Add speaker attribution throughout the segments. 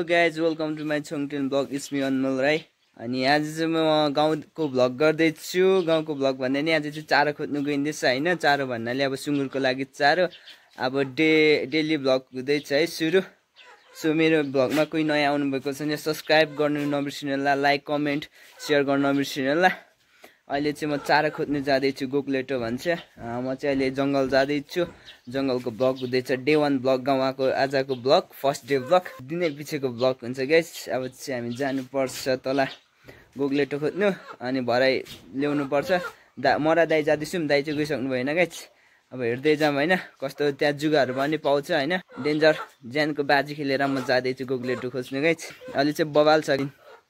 Speaker 1: guys, welcome to my Xongten vlog. It's me अनमोल राई. अनि आज चाहिँ म गाउँको भ्लग गर्दै छु. गाउँको भ्लग भन्दा नि आज चाहिँ चारो खोज्नु गइँदैछ हैन. चारो भन्नाले अब सुँगुरको लागि चारो. अब डेली भ्लग हुँदैछ है सुरु. सो मेरो भ्लगमा कोही नयाँ आउनु भएको छ भने सब्स्क्राइब गर्नु नबिर्सिनु होला, लाइक कमेन्ट शेयर गर्न नबिर्सिनु होला. अहिले चाहिँ म चारो खोज्नु जाँदै छु. गोकलेटो भन्छ. म चाहिँ अहिले जंगल जाँदै छु. जंगलको भ्लग हुँदैछ. डे 1 भ्लग गाउँको आजको भ्लग, फर्स्ट डे भ्लग, दिनै पछिको भ्लग हुन्छ गाइस. अब चाहिँ हामी जानु पर्छ तल गोकलेटो खोज्नु अनि भराइ ल्याउनु पर्छ. मरा दाइ जाँदैछु. दाइ चाहिँ गइसक्नु भएन गाइस. अब हेर्दै जाम हैन. कस्तो त्यहाँ जुगाहरु पनि पाउँछ हैन. डेन्जर ज्यानको बाजी खेलेर म जाँदै छु गोकलेटो खोज्नु गाइस. अहिले चाहिँ बवाल छ.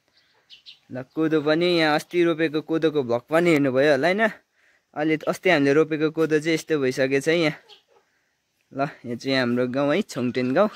Speaker 1: ल कोदो पनि यहाँ अस्ति रोपेको कोदोको भ्लग पनि हेर्नु भयो होला हैन. अहिले अस्ति हामीले रोपेको कोदो चाहिँ यस्तो भइसकेछ यहाँ. ल यहाँ चाहिँ हाम्रो गाउँ है, छोङटेन गाउँ.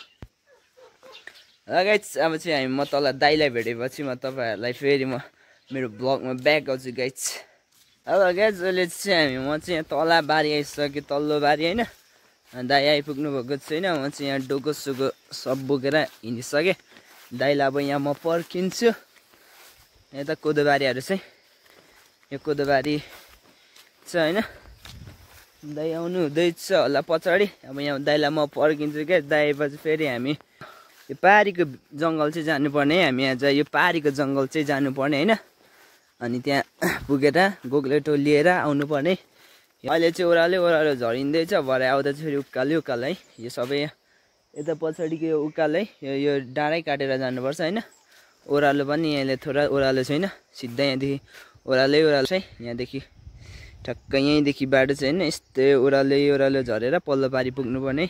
Speaker 1: ल गाइस अब चाहिँ हामी म तल दाइलाई भेटेपछि म तपाईहरुलाई फेरि म मेरो भ्लगमा ब्याक आउँछु गाइस. हेलो गाइस, अहिले चाहिँ म चाहिँ यहाँ तल बारी आइसके, तल्लो बारी हैन. दाइ आइपुग्नु भएको छैन. म चाहिँ यहाँ डोको सुको सब बोकेर हिँडिसके. दाइलाई अब यहाँ म पर्खिन्छु. यता कोदोबारीहरु चाहिँ यो कोदोबारी छ हैन. दाइ आउनु हुँदैछ होला पछाडी. अब यहाँ दाइलाई म पर्खिन्छु के. दाइ पछि फेरि हामी यो पारीको जंगल चाहिँ जानुपर्ने. हामी आज यो पारीको जंगल चाहिँ जानुपर्ने हैन. अनि त्यहाँ पुगेर गोकलेटो लिएर आउनु पर्ने. अहिले चाहिँ ओरालो झरिँदैछ. भरे आउँदा चाहिँ फेरि उकालो है. यो सबै यता पछाडीको यो उकालो है. यो डाँडै काटेर जानुपर्छ हैन. ओरालो पनि यहाँले थोडा ओरालो छैन. सिधै यहाँदेखि ओरालै छ है. यहाँदेखि ठक्क यहीँदेखि बाटो चाहिँ हैन. यस्तै ओरालो झरेर पल्लो पारी पुग्नु पर्ने.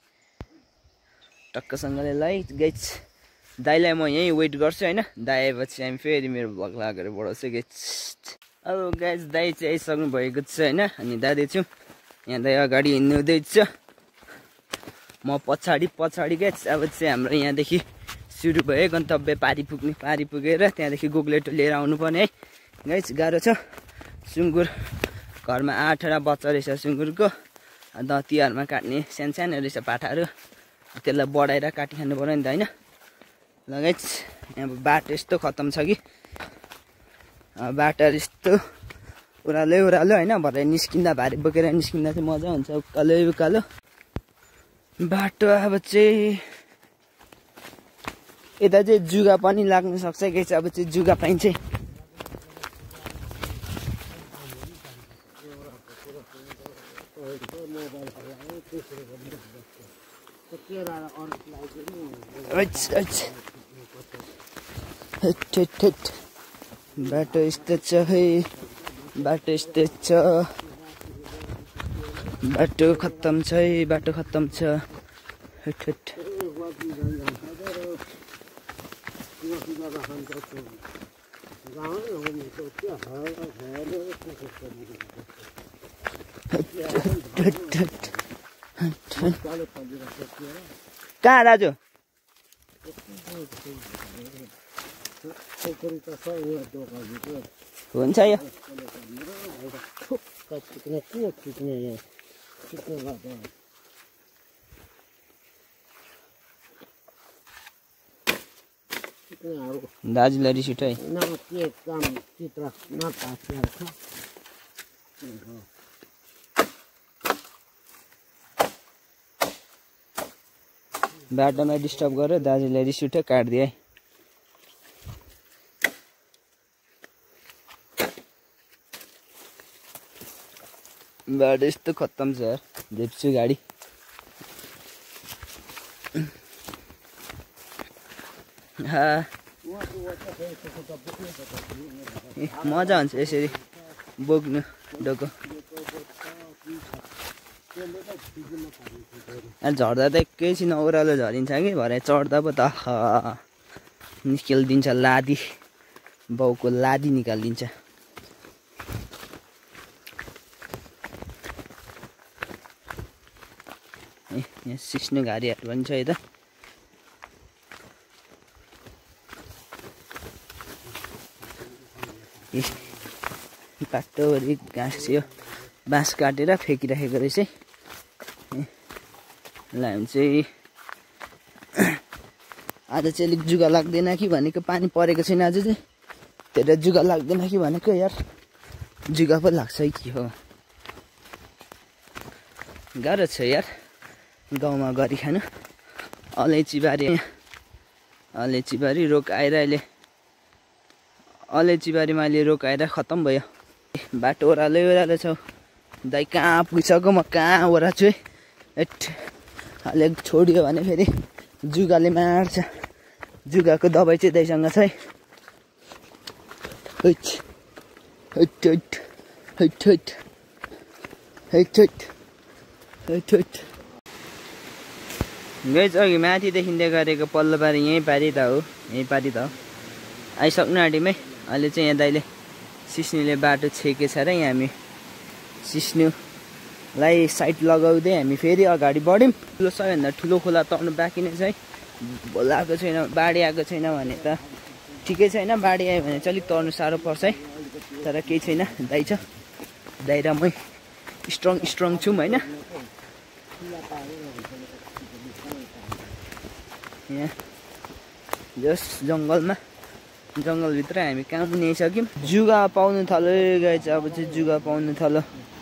Speaker 1: टक्कसँगले लाई गाइस. दाइलाई म यहीँ वेट गर्छु हैन. दाइ आएपछि हामी फेरि मेरो भ्लग लागेर बढाउँछु गाइस. अब गाइस दाइ चाहिँ आइसक्नु भएको छ हैन. अनि जाँदैछु. यहाँ दाइ अगाडि हिँड्नु हुँदैछ, म पछाडी गाइस. अब चाहिँ हाम्रो यहाँदेखि सुरु भयो गन्तव्य पारी पुग्ने. पारी पुगेर त्यहाँदेखि गोकलेटो लिएर आउनु पर्ने है गाइस. गाह्रो छ. सुँगुर घरमा 8वटा बच्चा रहेछ सुँगुरको. तिहारमा काट्ने सानो रहेछ पाठाहरू. त्यसलाई बढाएर काटिखानु पर्यो नि त हैन. ल गाइस यहाँ बाटो यस्तो खतम छ कि. बाटोहरू यस्तो ओरालो हैन. भरे निस्किँदा भारी बोकेर निस्किँदा चाहिँ मजा हुन्छ. उकालो बाटो. अब चाहिँ यता चाहिँ जुगा पनि लाग्न सक्छ गाइस. अब चाहिँ जुगा पाइन्छ. बाटो यस्तो छ है. बाटो यस्तो छ. बाटो खत्तम छ है. बाटो खत्तम छ. कहाँ दाजु? हुन्छ यो दाजुलाई रिस उठाइ. बाटोमा डिस्टर्ब गरेर दाजुलाई रिस उठ्यो, काट्दिए है. बाटो यस्तो खत्तम छ यार. झेप्छु गाडी. मजा हुन्छ यसरी बोक्नु डोको. झर्दा त एकैछिन ओह्रालो झरिन्छ कि. भरे चढ्दा पो त निकालिदिन्छ लादी. बाउको लादी निकालिदिन्छ. यहाँ सिस्नो घारीहरू पनि छ यता. बाटोभरि घाँस यो बाँस काटेर फ्याँकिराखेको रहेछ है. ल हामी चाहिँ आज चाहिँ अलिक जुगा लाग्दैन कि भनेको पानी परेको छैन आज चाहिँ त्यही जुगा लाग्दैन कि भनेको यार जुगा पो लाग्छ है कि हो गाह्रो छ यार गाउँमा गरी खानु अलैँची बारी रोग आएर अहिले अलैँची बारीमा अहिले रोग आएर खत्तम भयो बाटो ओह्रालो छ दाइ कहाँ पुगिसक्यो म कहाँ ओह्राछु है अलिक छोडियो भने फेरि जुगाले मार्छ जुगाको दबाई चाहिँ दाइसँग छ है गाइस अघि माथि देखिँदै गरेको पल्लो पारी यहीँ पारी त हो आइसक्नु आँटीमै अहिले चाहिँ यहाँ दाइले सिस्नुले बाटो छेकेछ र यहाँ हामी सिस्नुलाई साइड लगाउँदै हामी फेरि अगाडि बढ्यौँ सबैभन्दा ठुलो खोला तर्नु बाँकी नै छ है आएको छैन बाढी आएको छैन भने त ठिकै छैन बाढी आयो भने चाहिँ अलिक तर्नु साह्रो पर्छ है तर केही छैन दाइ छ दाइ र मै स्ट्रङ छौँ होइन यहाँ जस जङ्गलभित्र हामी काम पनि आइसक्यौँ जुगा पाउनु थाल्यो गाई चाहिँ अब चाहिँ जुगा पाउनु थाल्यो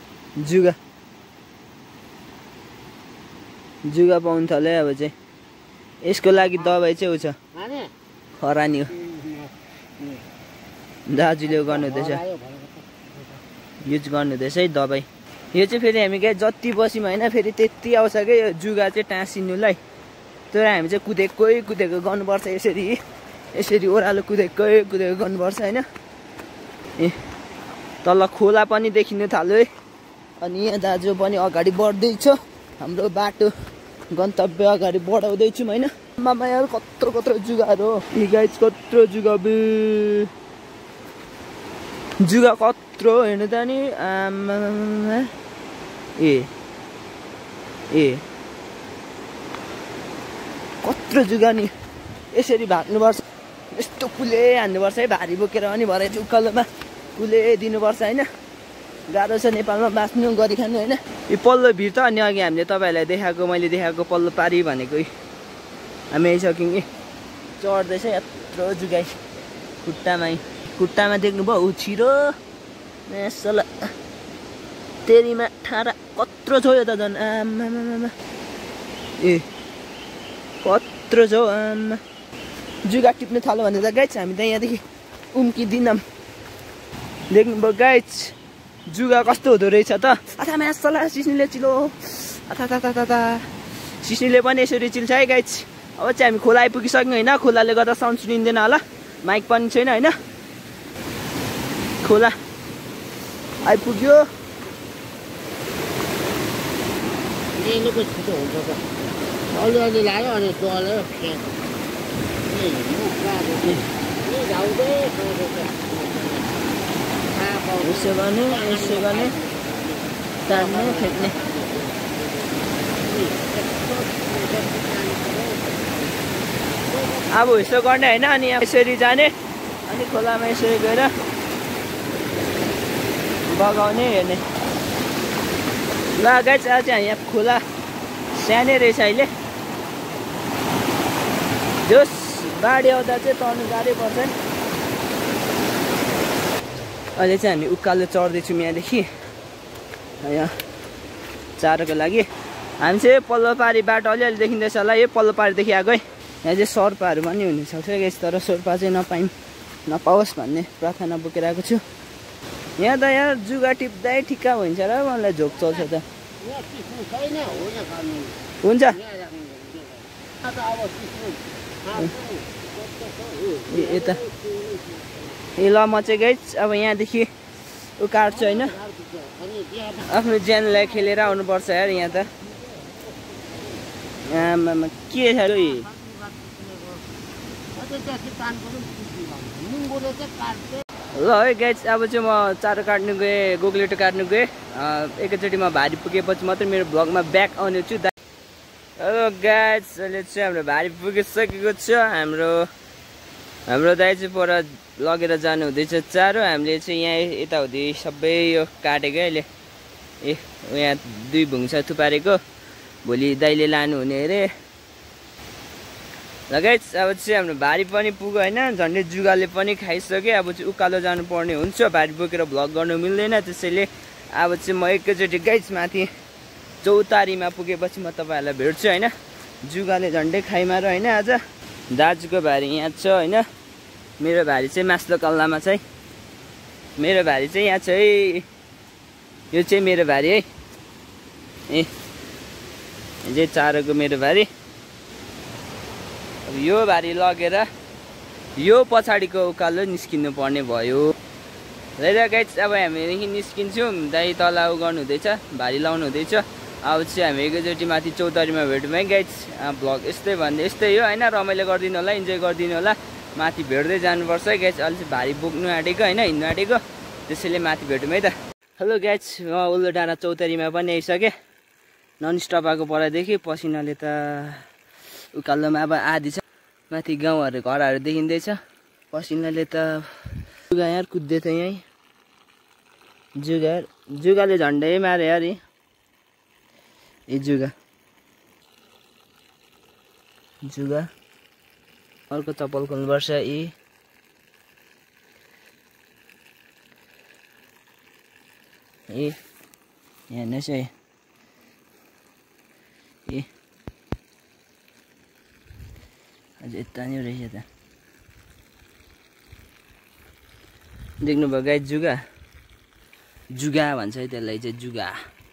Speaker 1: जुगा पाउनु थाल्यो अब चाहिँ यसको लागि दबाई चाहिँ छ खरानी हो दाजुले गर्नुहुँदैछ युज गर्नुहुँदैछ है दबाई यो चाहिँ फेरि हामी गाई जति बस्यौँ होइन फेरि त्यति आउँछ क्या यो जुगा चाहिँ टाँसिनुलाई तर हामी चाहिँ कुदेको गर्नुपर्छ यसरी ओह्रालो कुदेको गर्नुपर्छ होइन ए तल खोला पनि देखिनु थाल्यो है अनि यहाँ दाजु पनि अगाडि बढ्दैछ हाम्रो बाटो गन्तव्य अगाडि बढाउँदैछौँ होइन मामा यार कत्रो जुगाहरू हो यी गाइज कत्रो जुगा जुगा कत्रो हेर्नु त नि ए कत्रो जुगा नि यसरी भाग्नुपर्छ यस्तो कुले हान्नुपर्छ है भारी बोकेर अनि भरे चाहिँ उकालोमा कुले दिनुपर्छ होइन गाह्रो छ नेपालमा बाँच्नु गरी खानु होइन यो पल्लो भिर त अनि अघि हामीले मैले देखाएको पल्लो पारी भनेको हामी आइसक्यौँ कि चढ्दैछ यत्रो जुगाई खुट्टामा देख्नुभयो ऊ छिरो सला तेरीमा ठाडा कत्रो छ यो त झन् आमा ए कत्रो छ आमा जुगा टिप्नु थाल्यो भने त गाइज हामी त यहाँदेखि उम्किदिनौँ देख्नुभयो गाइज जुगा कस्तो हुँदो रहेछ त अथा मासला सिस्नुले चिलो अथा सिस्नुले पनि यसरी चिल्छ है गाइज अब चाहिँ हामी खोला आइपुगिसक्यौँ होइन खोलाले गर्दा साउन्ड सुनिँदैन होला माइक पनि छैन होइन खोला आइपुग्यो
Speaker 2: अलि लाग्यो अनि चल्यो
Speaker 1: यसो गर्ने तान्ने फेक्ने अब यसो गर्ने होइन अनि यसरी जाने अनि खोलामा यसरी गएर बगाउने हेर्ने ल गाइस आज चाहिँ यहाँ खोला सानै रहेछ अहिले जोस बाढी आउँदा चाहिँ तर्नु गाह्रै पर्छ नि अहिले चाहिँ हामी उकालो चढ्दैछौँ यहाँदेखि यहाँ चारोको लागि हामी चाहिँ पल्लो पारी बाटो अलिअलि देखिँदैछ होला यो पल्लो पारीदेखि आएको है यहाँ चाहिँ सर्पाहरू पनि हुनसक्छ गाइस तर सर्पा चाहिँ नपाओस् भन्ने प्रार्थना बोकेर आएको छु यहाँ त यहाँ जुगा टिप्दै ठिक्का हुन्छ र मलाई झोक चल्छ त हुन्छ यता ए ल म चाहिँ गाइस अब यहाँदेखि काट्छु होइन आफ्नो ज्यानलाई खेलेर आउनुपर्छ यार यहाँ त आमामा के छ र ल है गाइस अब चाहिँ म चारो काट्नु गएँ गोगलेटो काट्नु गएँ एकैचोटि म भारी पुगेपछि मात्रै मेरो भ्लगमा ब्याक आउने छु हेलो गाइस अहिले चाहिँ हाम्रो भारी पुगिसकेको छ हाम्रो दाइ चाहिँ पर लगेर जानु हुँदैछ चारो हामीले चाहिँ यहाँ यताउति सबै यो काटेको अहिले यहाँ 2 भुङ्सा थुपारेको भोलि दाइले लानु हुने अरे ल गाइस अब चाहिँ हाम्रो भारी पनि पुग्यो हैन झन्डै जुगाले पनि खाइसके अब चाहिँ उकालो जानु पर्ने हुन्छ भारी बोकेर भ्लग गर्नु मिल्दैन त्यसैले अब चाहिँ म एकैचोटी गाइस माथि चौतारीमा पुगेपछि म तपाईहरुलाई भेट्छु हैन जुगाले झन्डै खाइमारो हैन आज दाजुको भारी यहाँ छ हैन मेरो भारी चाहिँ मास्लो कल्लामा छ है मेरो भारी चाहिँ यहाँ छ है यो चाहिँ मेरो भारी है ए यो चारोको मेरो भारी अब यो भारी लगेर यो पछाडीको उकालो निस्किनु पर्ने भयो र गाइस अब हामीदेखि निस्किन्छौँ दाइ तल उ गर्नु हुँदैछ भारी लाउनु हुँदैछ अब चाहिँ हामी एकैचोटि माथि चौतारीमा भेटौँ है गाइस भ्लग यस्तै भन्दै यस्तै हो हैन रमाइलो गरिदिनु होला इन्जोय गरिदिनु होला माथि भेट्दै जानुपर्छ है गाइस अलि भारी बोक्नु आँटेको हैन हिँड्नु आँटेको त्यसैले माथि भेटौँ है त हेलो गाइस म उल्लो डाँडा चौतारीमा पनि आइसकेँ नन स्टप आएको परादेखि पसिनाले त उकालोमा अब आधी छ माथि गाउँहरू घरहरू देखिँदैछ पसिनाले त जुगा यार कुद्दै थियो यहीँ जुगाले झन्डै मारे यार ए जुगा अर्को चप्पल खोल्नुपर्छ ए हेर्नुहोस् है ए अझ यता नै रहेछ त देख्नुभयो गाइस जुगा भन्छ है त्यसलाई चाहिँ जुगा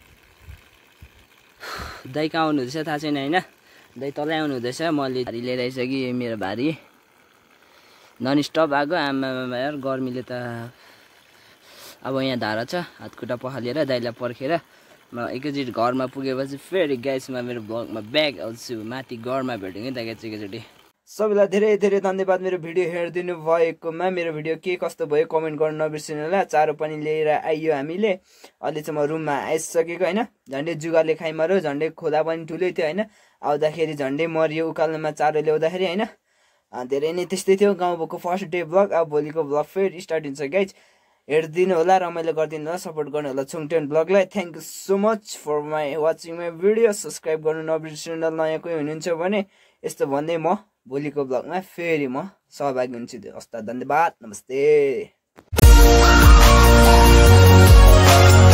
Speaker 1: दाइ कहाँ आउनु हुँदैछ थाहा छैन हैन दाइ तलै आउनु हुँदैछ मैले भारी लिएर आइसकेँ मेरो भारी नन स्टप आएको आमामा यार गर्मीले त अब यहाँ धारा छ हातखुट्टा पखालेर दाइलाई पर्खेर म एकैचोटि घरमा पुगेपछि फेरि गाइसमा मेरो ब्लगमा ब्याग आउँछु माथि घरमा भेट्यौँ है त गाइस एकैचोटि सबैलाई धेरै धेरै धन्यवाद मेरो भिडियो हेरिदिनु भएकोमा मेरो भिडियो के कस्तो भयो कमेन्ट गर्न नबिर्सिनु होला चारो पनि लिएर आइयो हामीले अहिले चाहिँ म रुममा आइसकेको हैन झन्डै जुगाले खाइमारो झन्डै खोला पनि ठुलै थियो हैन आउँदाखेरि झन्डै मरियो उकालोमा चारो ल्याउँदाखेरि हैन धेरै नै त्यस्तै थियो गाउँको फर्स्ट डे ब्लग अब भोलिको ब्लग फेरि स्टार्ट हुन्छ गाइज हेरिदिनु होला रमाइलो गरिदिनु होला सपोर्ट गर्नु होला छोङटेन ब्लगलाई thank you so much for my watching my video subscribe गर्नु नबिर्सिनु होला नयाँ कोही हुनुहुन्छ भने यस्तो भन्दै म भोलिको ब्लगमा फेरि म सहभागी हुन्छु हस्त धन्यवाद नमस्ते